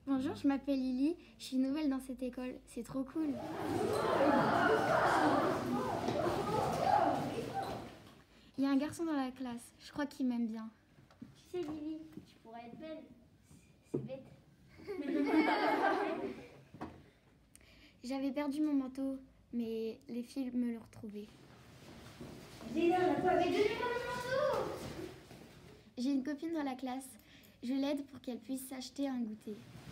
Bonjour, je m'appelle Lily, je suis nouvelle dans cette école, c'est trop cool. Il y a un garçon dans la classe, je crois qu'il m'aime bien. Tu sais Lily, tu pourrais être belle, c'est bête. J'avais perdu mon manteau, mais les filles me l'ont retrouvé. Déjà, on a pas donné mon manteau. J'ai une copine dans la classe, je l'aide pour qu'elle puisse s'acheter un goûter.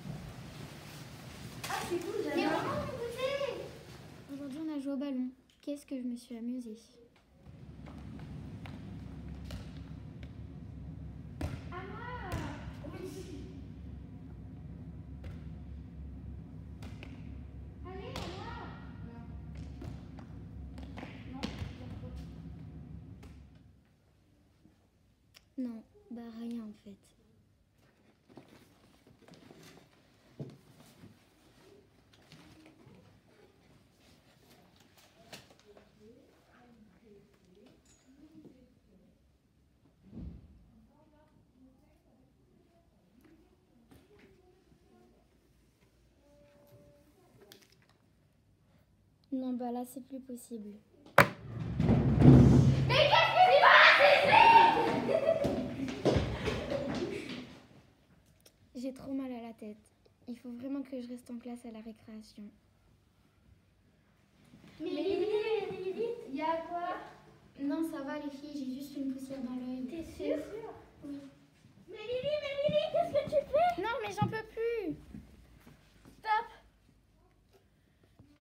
Ah c'est cool, j'adore. Mais maman, mon goûter. Aujourd'hui on a joué au ballon, qu'est-ce que je me suis amusée. À moi. Oui. Allez, à moi. Non, bah rien en fait. Non, bah là c'est plus possible. Mais qu'est-ce qui se passe ici? J'ai trop mal à la tête. Il faut vraiment que je reste en classe à la récréation. Mais Lily, il y a quoi? Non, ça va les filles, j'ai juste une poussière dans l'œil. T'es sûre?